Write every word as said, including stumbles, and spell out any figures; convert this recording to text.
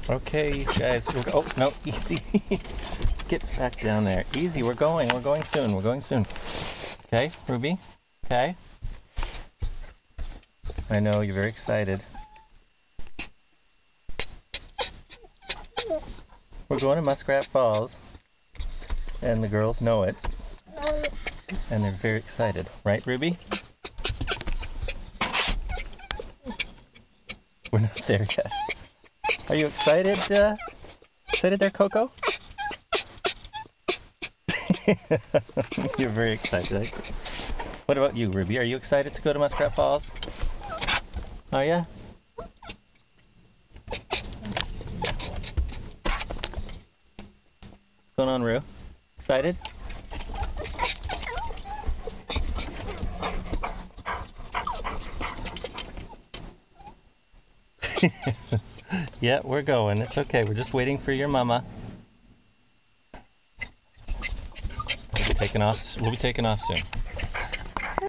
Okay, you guys. We're go oh, no, easy. Get back down there. Easy, we're going. We're going soon. We're going soon. Okay, Ruby? Okay. I know, you're very excited. We're going to Muskrat Falls. And the girls know it. And they're very excited. Right, Ruby? We're not there yet. Are you excited? Uh, excited there, Coco? You're very excited. What about you, Ruby? Are you excited to go to Muskrat Falls? Oh, yeah? What's going on, Ru? Excited? Yeah, we're going. It's okay. We're just waiting for your mama. We'll be taking off. We'll be taking off soon.